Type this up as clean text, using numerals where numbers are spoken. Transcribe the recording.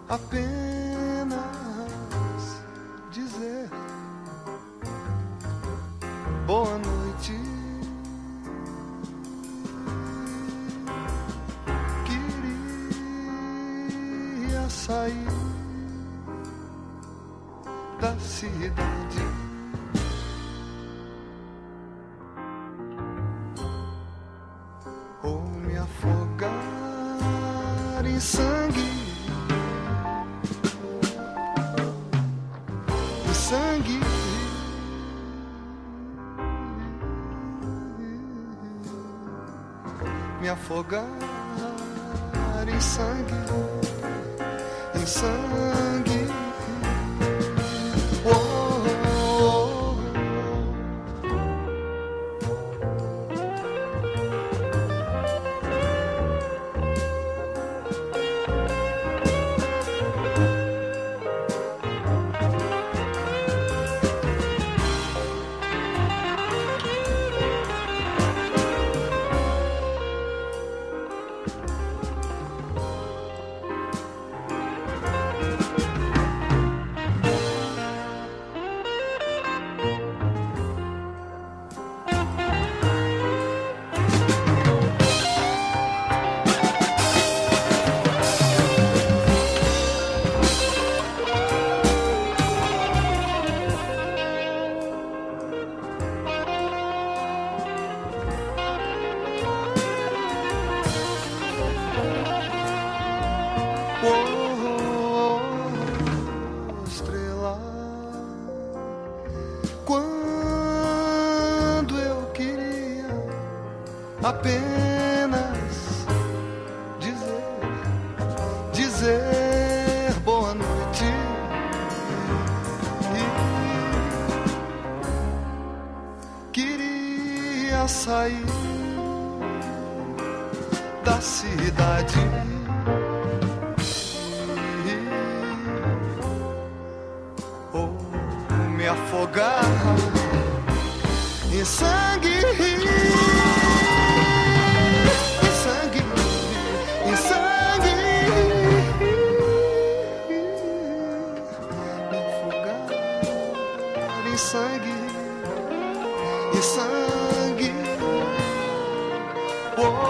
apenas dizer boa noite. Queria sair da cidade, ou me afogar em sangue, em sangue. Me afogar em sangue, em sangue. Oh, oh, oh. Estrela, quando eu queria apenas dizer boa noite, e queria sair da cidade, ou me afogar em sangue, em sangue, em sangue, me afogar em sangue, em sangue. Oh,